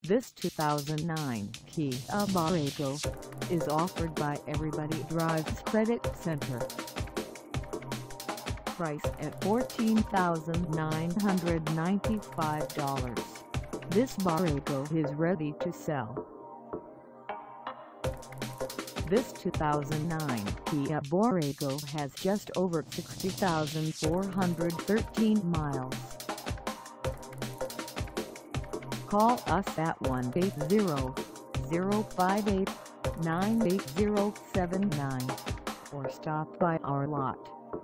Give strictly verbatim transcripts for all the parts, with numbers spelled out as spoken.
This two thousand nine Kia Borrego is offered by Everybody Drives Credit Center. Price at fourteen thousand nine hundred ninety-five dollars. This Borrego is ready to sell. This two thousand nine Kia Borrego has just over sixty thousand four hundred thirteen miles. Call us at one eight zero, zero five eight, nine eight zero seven nine or stop by our lot.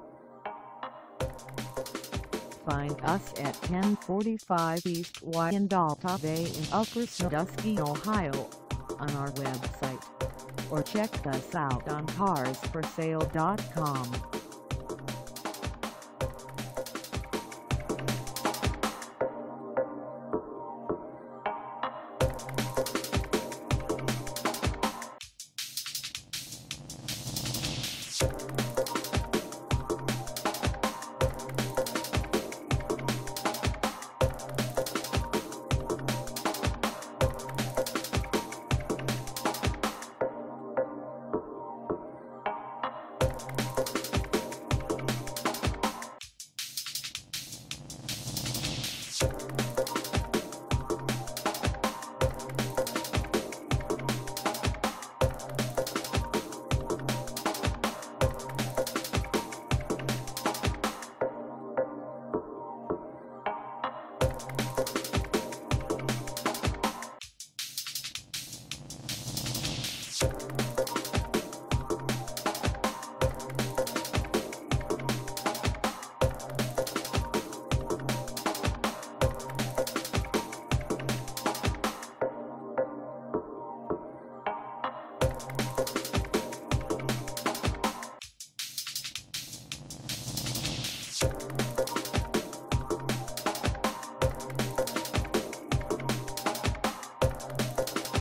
Find us at ten forty-five East Wyandot Ave in Upper Sandusky, Ohio, on our website, or check us out on cars for sale dot com. You